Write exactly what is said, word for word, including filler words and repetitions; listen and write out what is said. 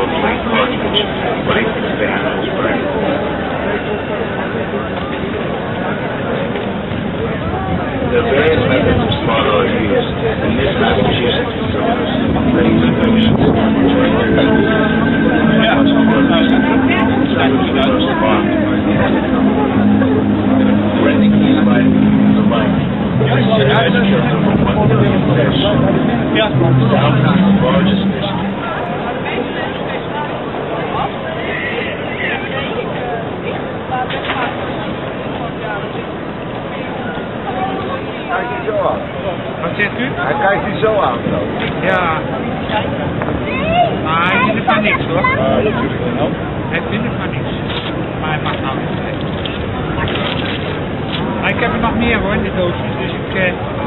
locally cartridge, but it can stay on the spring. The various methods of slaughter are used. In this Massachusetts facilities, ready to production. Yeah. Renting these vitamins of life. Yeah. Southern's largest fish. Kijk die zo aan. Wat zegt u? Hij kijkt die zo aan. Zo. Ja. Maar hij vindt er van niks hoor. Uh, natuurlijk wel. Hij vindt er van niks. Maar hij mag nou niet. Maar ik heb er nog meer hoor in de doosjes, dus ik... Uh,